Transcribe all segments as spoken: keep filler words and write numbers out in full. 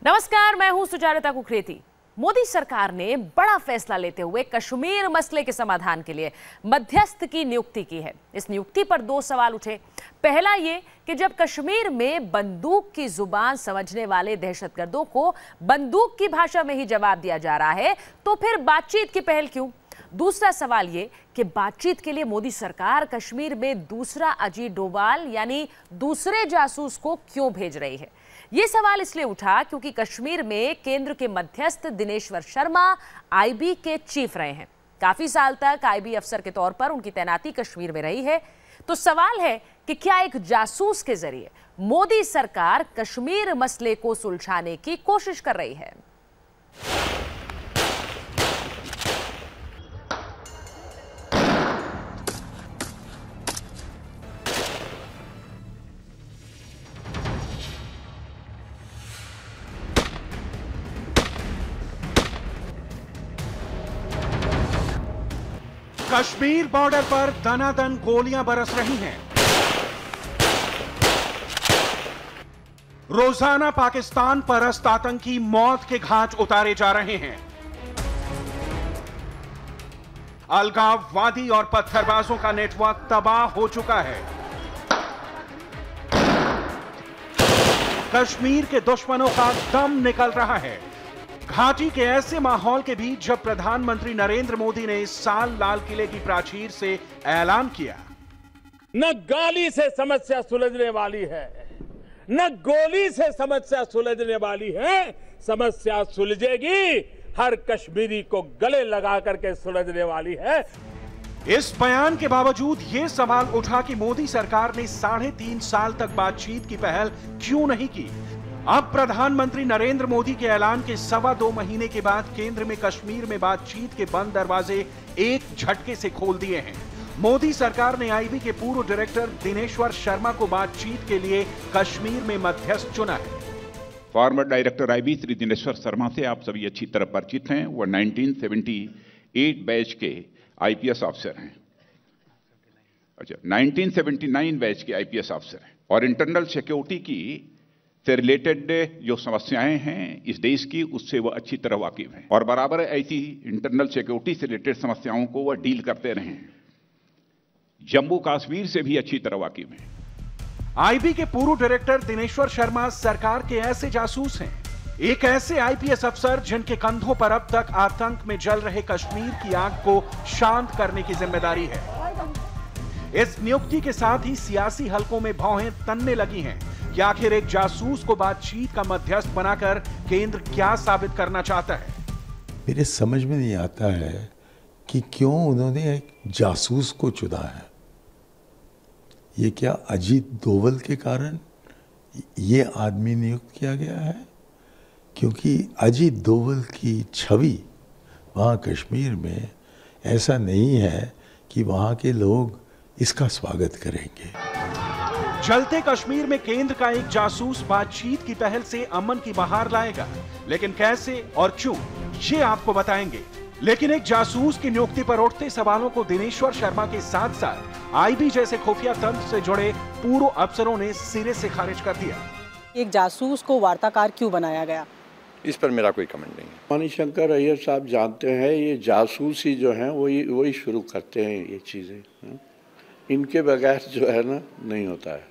नमस्कार, मैं हूं सुजाता कुकरेती। मोदी सरकार ने बड़ा फैसला लेते हुए कश्मीर मसले के समाधान के लिए मध्यस्थ की नियुक्ति की है। इस नियुक्ति पर दो सवाल उठे। पहला ये कि जब कश्मीर में बंदूक की जुबान समझने वाले दहशतगर्दों को बंदूक की भाषा में ही जवाब दिया जा रहा है, तो फिर बातचीत की पहल क्यों? दूसरा सवाल ये कि बातचीत के लिए मोदी सरकार कश्मीर में दूसरा अजीत डोभाल यानी दूसरे जासूस को क्यों भेज रही है? ये सवाल इसलिए उठा क्योंकि कश्मीर में केंद्र के मध्यस्थ दिनेश्वर शर्मा आईबी के चीफ रहे हैं। काफी साल तक आईबी अफसर के तौर पर उनकी तैनाती कश्मीर में रही है। तो सवाल है कि क्या एक जासूस के जरिए मोदी सरकार कश्मीर मसले को सुलझाने की कोशिश कर रही है? कश्मीर बॉर्डर पर दनादन गोलियां बरस रही हैं। रोजाना पाकिस्तान परस्त आतंकी मौत के घाट उतारे जा रहे हैं। अलगाववादी और पत्थरबाजों का नेटवर्क तबाह हो चुका है। कश्मीर के दुश्मनों का दम निकल रहा है। घाटी के ऐसे माहौल के बीच जब प्रधानमंत्री नरेंद्र मोदी ने इस साल लाल किले की प्राचीर से ऐलान किया, न गाली से समस्या सुलझने वाली है, न गोली से समस्या सुलझने वाली है। समस्या सुलझेगी, हर कश्मीरी को गले लगा करके सुलझने वाली है। इस बयान के बावजूद ये सवाल उठा कि मोदी सरकार ने साढ़े तीन साल तक बातचीत की पहल क्यों नहीं की। अब प्रधानमंत्री नरेंद्र मोदी के ऐलान के सवा दो महीने के बाद केंद्र में कश्मीर में बातचीत के बंद दरवाजे एक झटके से खोल दिए हैं। मोदी सरकार ने आईबी के पूर्व डायरेक्टर दिनेश्वर शर्मा को बातचीत के लिए कश्मीर में मध्यस्थ चुना है। Former director IB Shri Dineshwar Sharma से आप सभी अच्छी तरह परिचित हैं। वो उन्नीस सौ अठहत्तर बैच के आईपीएस ऑफिसर हैं। अच्छा, उन्नीस सौ उन्यासी बैच के आईपीएस ऑफिसर हैं और इंटरनल सिक्योरिटी की से रिलेटेड जो समस्याएं हैं इस देश की, उससे वह अच्छी तरह वाकिफ हैं और बराबर ऐसी इंटरनल सिक्योरिटी से रिलेटेड समस्याओं को वह डील करते रहे हैं। जम्मू कश्मीर से भी अच्छी तरह वाकिफ हैं। आईबी के पूर्व डायरेक्टर दिनेश्वर शर्मा सरकार के ऐसे जासूस हैं, एक ऐसे आईपीएस अफसर जिनके कंधों पर अब तक आतंक में जल रहे कश्मीर की आग को शांत करने की जिम्मेदारी है। इस नियुक्ति के साथ ही सियासी हलकों में भौहें तनने लगी हैं कि आखिर एक जासूस को बातचीत का मध्यस्थ बनाकर केंद्र क्या साबित करना चाहता है। मेरे समझ में नहीं आता है कि क्यों उन्होंने एक जासूस को चुना है। ये क्या अजीत डोभाल के कारण ये आदमी नियुक्त किया गया है? क्योंकि अजीत डोभाल की छवि वहाँ कश्मीर में ऐसा नहीं है कि वहाँ के लोग इसका स्वागत करेंगे। जलते कश्मीर में केंद्र का एक जासूस बातचीत की पहल से अमन की बहार लाएगा, लेकिन कैसे और क्यों, ये आपको बताएंगे। लेकिन एक जासूस की नियुक्ति पर उठते सवालों को दिनेश्वर शर्मा के साथ साथ आईबी जैसे खुफिया तंत्र से जुड़े पूर्व अफसरों ने सिरे से खारिज कर दिया। एक जासूस को वार्ताकार क्यों बनाया गया, इस पर मेरा कोई कमेंट नहीं है। मणिशंकर अय्यर साहब जानते हैं, ये जासूसी जो है वही वही शुरू करते हैं ये चीजें। इनके बगैर जो है ना नहीं होता है।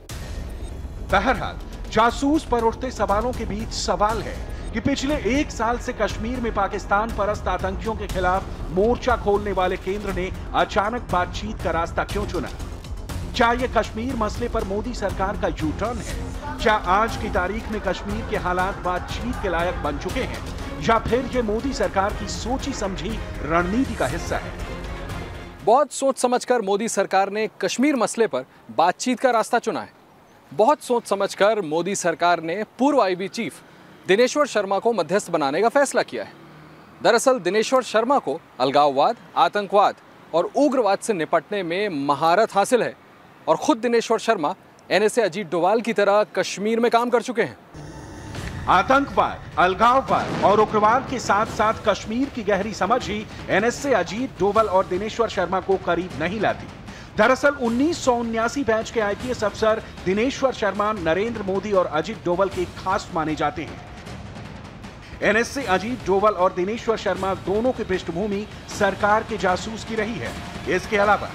बहरहाल जासूस पर उठते सवालों के बीच सवाल है कि पिछले एक साल से कश्मीर में पाकिस्तान परस्त आतंकियों के खिलाफ मोर्चा खोलने वाले केंद्र ने अचानक बातचीत का रास्ता क्यों चुना? क्या ये कश्मीर मसले पर मोदी सरकार का यू टर्न है? क्या आज की तारीख में कश्मीर के हालात बातचीत के लायक बन चुके हैं, या फिर ये मोदी सरकार की सोची समझी रणनीति का हिस्सा है? बहुत सोच समझकर मोदी सरकार ने कश्मीर मसले पर बातचीत का रास्ता चुना है। बहुत सोच समझकर मोदी सरकार ने पूर्व आईबी चीफ दिनेश्वर शर्मा को मध्यस्थ बनाने का फैसला किया है। दरअसल दिनेश्वर शर्मा को अलगाववाद, आतंकवाद और उग्रवाद से निपटने में महारत हासिल है और खुद दिनेश्वर शर्मा एनएसए अजीत डोभाल की तरह कश्मीर में काम कर चुके हैं। आतंकवाद, अलगाववाद और उग्रवाद के साथ साथ कश्मीर की गहरी समझ ही एनएसए अजीत डोभाल और दिनेश्वर शर्मा को करीब नहीं लाती। दरअसल उन्नीस सौ उन्यासी बैच के आईपीएस अफसर दिनेश्वर शर्मा नरेंद्र मोदी और अजीत डोभाल के खास माने जाते हैं। एनएसए अजीत डोवल और दिनेश्वर शर्मा दोनों की पृष्ठभूमि सरकार के जासूस की रही है। इसके अलावा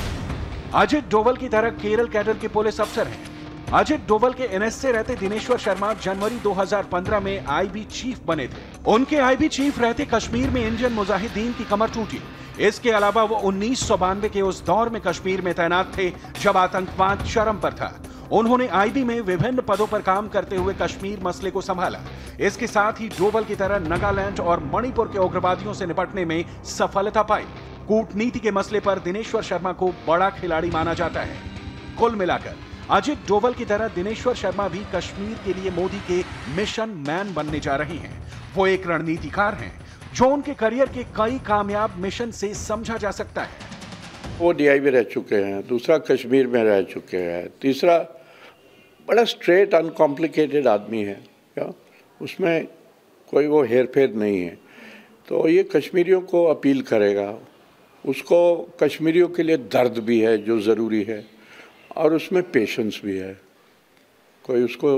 अजीत डोवल की तरह केरल कैडर के पुलिस अफसर हैं। अजीत डोवल के एनएसए रहते दिनेश्वर शर्मा जनवरी दो हज़ार पंद्रह में आईबी चीफ बने थे। उनके आईबी चीफ रहते कश्मीर में इंडियन मुजाहिदीन की कमर टूटी। इसके अलावा वो उन्नीस सौ बानवे के उस दौर में कश्मीर में तैनात थे जब आतंकवाद चरम पर था। उन्होंने आईबी में विभिन्न पदों पर काम करते हुए कश्मीर मसले को संभाला। इसके साथ ही डोवल की तरह नागालैंड और मणिपुर के उग्रवादियों से निपटने में सफलता पाई। कूटनीति के मसले पर दिनेश्वर शर्मा को बड़ा खिलाड़ी माना जाता है। कुल मिलाकर अजीत डोवल की तरह दिनेश्वर शर्मा भी कश्मीर के लिए मोदी के मिशन मैन बनने जा रहे हैं। वो एक रणनीतिकार हैं जो उनके करियर के कई कामयाब मिशन से समझा जा सकता है। वो डीआईबी रह चुके हैं, दूसरा कश्मीर में रह चुके हैं, तीसरा बड़ा स्ट्रेट अनकॉम्प्लिकेटेड आदमी है, क्या उसमें कोई वो हेर फेर नहीं है। तो ये कश्मीरियों को अपील करेगा, उसको कश्मीरियों के लिए दर्द भी है जो ज़रूरी है और उसमें पेशेंस भी है। कोई उसको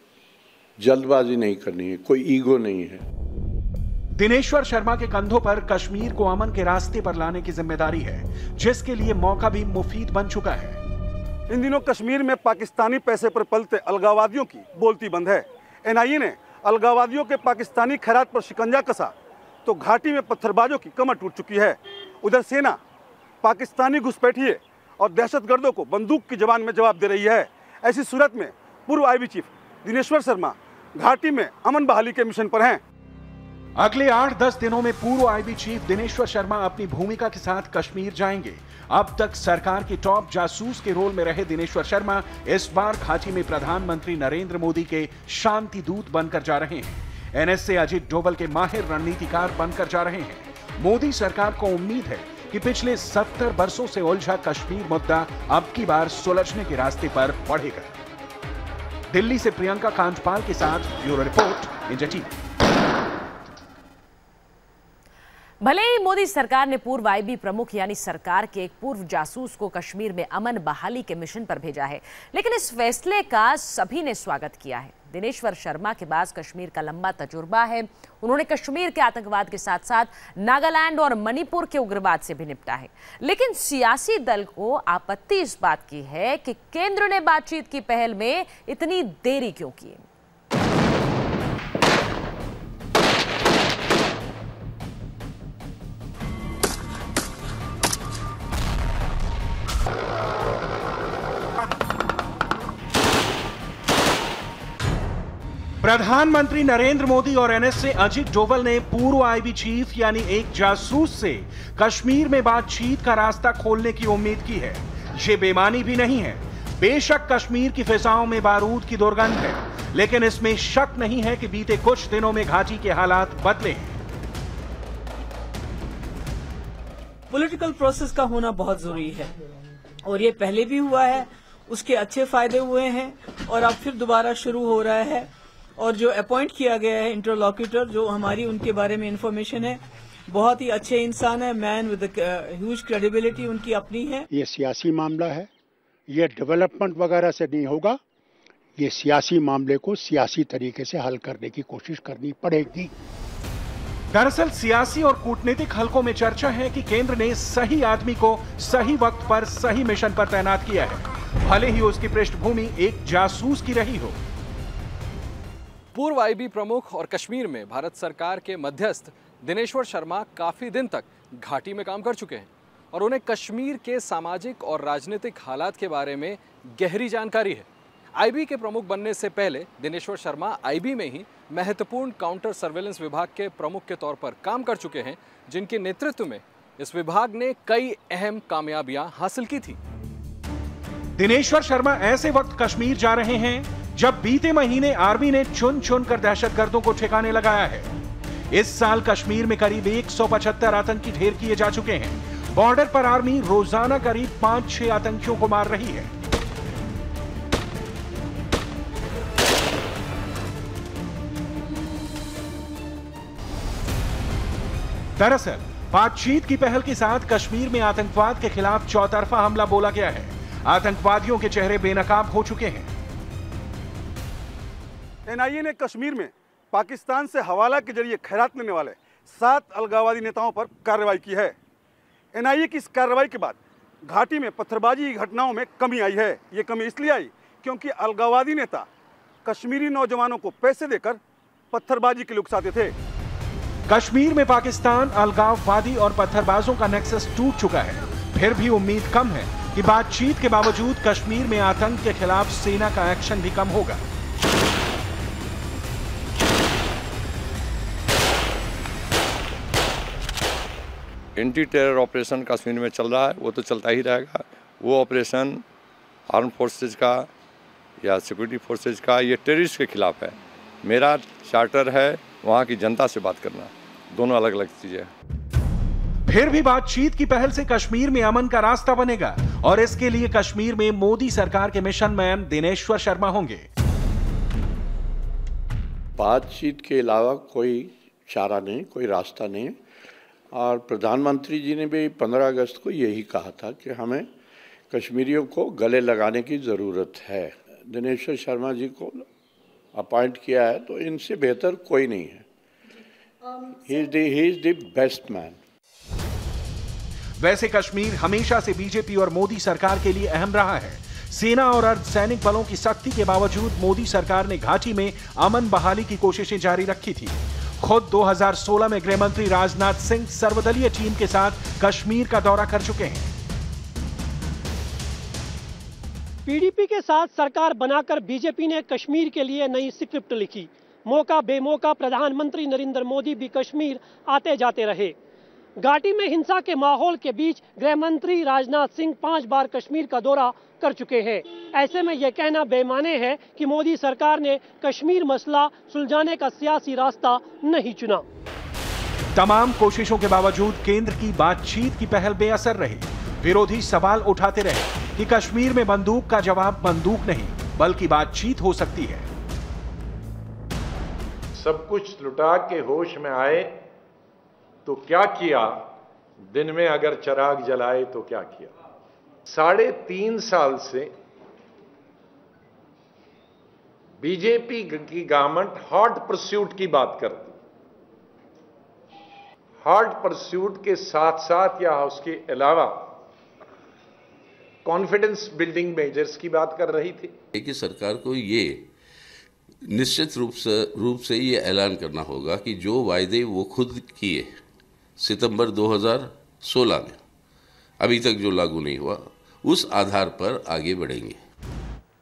जल्दबाजी नहीं करनी है, कोई ईगो नहीं है। दिनेश्वर शर्मा के कंधों पर कश्मीर को अमन के रास्ते पर लाने की जिम्मेदारी है, जिसके लिए मौका भी मुफीद बन चुका है। इन दिनों कश्मीर में पाकिस्तानी पैसे पर पलते अलगाववादियों की बोलती बंद है। एनआईए ने अलगाववादियों के पाकिस्तानी खैरात पर शिकंजा कसा तो घाटी में पत्थरबाजों की कमर टूट चुकी है। उधर सेना पाकिस्तानी घुसपैठिए और दहशतगर्दों को बंदूक की जबान में जवाब दे रही है। ऐसी सूरत में पूर्व आईबी चीफ दिनेश्वर शर्मा घाटी में अमन बहाली के मिशन पर हैं। अगले आठ दस दिनों में पूर्व आईबी चीफ दिनेश्वर शर्मा अपनी भूमिका के साथ कश्मीर जाएंगे। अब तक सरकार के टॉप जासूस के रोल में रहे दिनेश्वर शर्मा इस बार घाटी में प्रधानमंत्री नरेंद्र मोदी के शांति दूत बनकर जा रहे हैं। एनएसए अजीत डोवल के माहिर रणनीतिकार बनकर जा रहे हैं। मोदी सरकार को उम्मीद है कि पिछले सत्तर वर्षों से उलझा कश्मीर मुद्दा अब की बार सुलझने के रास्ते पर बढ़ेगा। दिल्ली से प्रियंका कांडपाल के साथ ब्यूरो रिपोर्ट, इंडिया टीवी। भले ही मोदी सरकार ने पूर्व आईबी प्रमुख यानी सरकार के एक पूर्व जासूस को कश्मीर में अमन बहाली के मिशन पर भेजा है, लेकिन इस फैसले का सभी ने स्वागत किया है। दिनेश्वर शर्मा के पास कश्मीर का लंबा तजुर्बा है। उन्होंने कश्मीर के आतंकवाद के साथ साथ नागालैंड और मणिपुर के उग्रवाद से भी निपटा है। लेकिन सियासी दल को आपत्ति इस बात की है कि केंद्र ने बातचीत की पहल में इतनी देरी क्यों की। प्रधानमंत्री नरेंद्र मोदी और एनएसए अजीत डोवल ने पूर्व आईबी चीफ यानी एक जासूस से कश्मीर में बातचीत का रास्ता खोलने की उम्मीद की है। ये बेमानी भी नहीं है। बेशक कश्मीर की फिजाओं में बारूद की दुर्गंध है, लेकिन इसमें शक नहीं है कि बीते कुछ दिनों में घाटी के हालात बदले हैं। पॉलिटिकल प्रोसेस का होना बहुत जरूरी है और ये पहले भी हुआ है, उसके अच्छे फायदे हुए हैं और अब फिर दोबारा शुरू हो रहा है। और जो अपॉइंट किया गया है इंटरलॉक्यूटर, जो हमारी उनके बारे में इंफॉर्मेशन है, बहुत ही अच्छे इंसान है, मैन विद ह्यूज क्रेडिबिलिटी उनकी अपनी है। ये सियासी मामला है, ये डेवलपमेंट वगैरह से नहीं होगा। ये सियासी मामले को सियासी तरीके से हल करने की कोशिश करनी पड़ेगी। दरअसल सियासी और कूटनीतिक हलकों में चर्चा है कि केंद्र ने सही आदमी को सही वक्त पर सही मिशन पर तैनात किया है, भले ही उसकी पृष्ठभूमि एक जासूस की रही हो। पूर्व आईबी प्रमुख और कश्मीर में भारत सरकार के मध्यस्थ दिनेश्वर शर्मा काफी दिन तक घाटी में काम कर चुके हैं और उन्हें कश्मीर के सामाजिक और राजनीतिक हालात के बारे में गहरी जानकारी है। आईबी के प्रमुख बनने से पहले दिनेश्वर शर्मा आईबी में ही महत्वपूर्ण काउंटर सर्वेलेंस विभाग के प्रमुख के तौर पर काम कर चुके हैं, जिनके नेतृत्व में इस विभाग ने कई अहम कामयाबियां हासिल की थी। दिनेश्वर शर्मा ऐसे वक्त कश्मीर जा रहे हैं जब बीते महीने आर्मी ने चुन चुन कर दहशतगर्दों को ठिकाने लगाया है। इस साल कश्मीर में करीब एक सौ पचहत्तर आतंकी ढेर किए जा चुके हैं। बॉर्डर पर आर्मी रोजाना करीब पांच छह आतंकियों को मार रही है। दरअसल बातचीत की पहल के साथ कश्मीर में आतंकवाद के खिलाफ चौतरफा हमला बोला गया है। आतंकवादियों के चेहरे बेनकाब हो चुके हैं। एनआईए ने कश्मीर में पाकिस्तान से हवाला के जरिए खैरात लेने वाले सात अलगाववादी नेताओं पर कार्रवाई की है। एनआईए की इस कार्रवाई के बाद घाटी में पत्थरबाजी की घटनाओं में कमी आई है। ये कमी इसलिए आई क्योंकि अलगाववादी नेता कश्मीरी नौजवानों को पैसे देकर पत्थरबाजी के लिए उकसाते थे। कश्मीर में पाकिस्तान, अलगाववादी और पत्थरबाजों का नेक्सस टूट चुका है। फिर भी उम्मीद कम है कि बातचीत के बावजूद कश्मीर में आतंक के खिलाफ सेना का एक्शन भी कम होगा। एंटी टेरर ऑपरेशन कश्मीर में चल रहा है, वो तो चलता ही रहेगा। वो ऑपरेशन आर्म फोर्सेज का या सिक्योरिटी फोर्सेज का, ये टेररिस्ट के खिलाफ है। मेरा चार्टर है वहाँ की जनता से बात करना, दोनों अलग अलग चीजें हैं। फिर भी बातचीत की पहल से कश्मीर में अमन का रास्ता बनेगा और इसके लिए कश्मीर में मोदी सरकार के मिशन मैन दिनेश्वर शर्मा होंगे। बातचीत के अलावा कोई चारा नहीं, कोई रास्ता नहीं। और प्रधानमंत्री जी ने भी पंद्रह अगस्त को यही कहा था कि हमें कश्मीरियों को गले लगाने की ज़रूरत है। दिनेश्वर शर्मा जी को अपॉइंट किया है तो इनसे बेहतर कोई नहीं है। He is the he is the best man. वैसे कश्मीर हमेशा से बीजेपी और मोदी सरकार के लिए अहम रहा है। सेना और अर्धसैनिक बलों की सख्ती के बावजूद मोदी सरकार ने घाटी में अमन बहाली की कोशिशें जारी रखी थी। खुद दो हज़ार सोलह में गृह मंत्री राजनाथ सिंह सर्वदलीय टीम के साथ कश्मीर का दौरा कर चुके हैं। पीडीपी के साथ सरकार बनाकर बीजेपी ने कश्मीर के लिए नई स्क्रिप्ट लिखी। मौका बेमौका प्रधानमंत्री नरेंद्र मोदी भी कश्मीर आते जाते रहे। घाटी में हिंसा के माहौल के बीच गृह मंत्री राजनाथ सिंह पांच बार कश्मीर का दौरा कर चुके हैं। ऐसे में यह कहना बेमाने है कि मोदी सरकार ने कश्मीर मसला सुलझाने का सियासी रास्ता नहीं चुना। तमाम कोशिशों के बावजूद केंद्र की बातचीत की पहल बेअसर रही। विरोधी सवाल उठाते रहे कि कश्मीर में बंदूक का जवाब बंदूक नहीं बल्कि बातचीत हो सकती है। सब कुछ लुटा के होश में आए तो क्या किया, दिन में अगर चिराग जलाए तो क्या किया। साढ़े तीन साल से बीजेपी की गवर्नमेंट हॉट परस्यूट की बात करती, हॉट परस्यूट के साथ साथ या उसके अलावा कॉन्फिडेंस बिल्डिंग मेजर्स की बात कर रही थी कि सरकार को ये निश्चित रूप से रूप से ये ऐलान करना होगा कि जो वायदे वो खुद किए सितंबर दो हज़ार सोलह में अभी तक जो लागू नहीं हुआ, उस आधार पर आगे बढ़ेंगे।